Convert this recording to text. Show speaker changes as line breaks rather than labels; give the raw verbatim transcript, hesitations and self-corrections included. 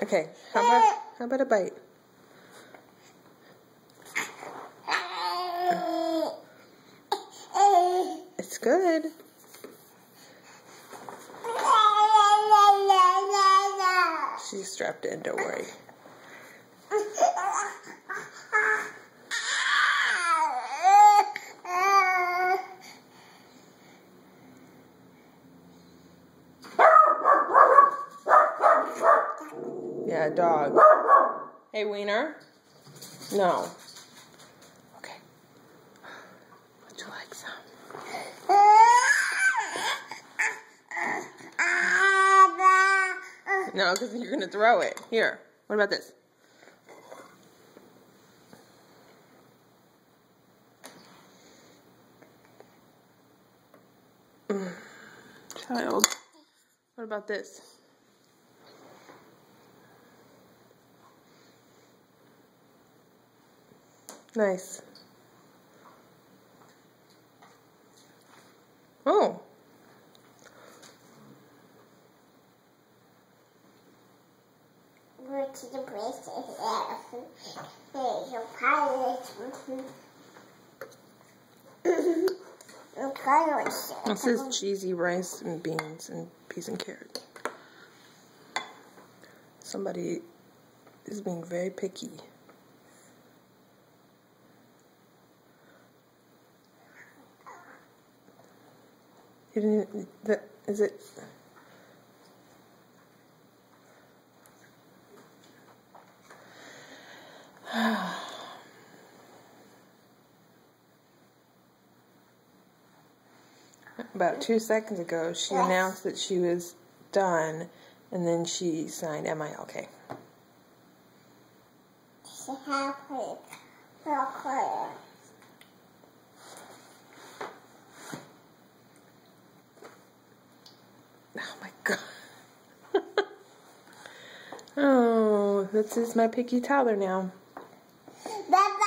Okay, how about, how about a bite? It's good. She's strapped in, don't worry. Yeah, dog. Hey, Wiener? No. Okay. Would you like some? No, because you're going to throw it. Here. What about this? Mm. Child. What about this? Nice. Oh.
Go to the place there's a pilot.
This is cheesy rice and beans and peas and carrots. Somebody is being very picky. You didn't, the, is it? About two seconds ago, she yes. announced that she was done, and then she signed M I L K.
She has it real clear.
Oh my God. Oh, this is my picky toddler now.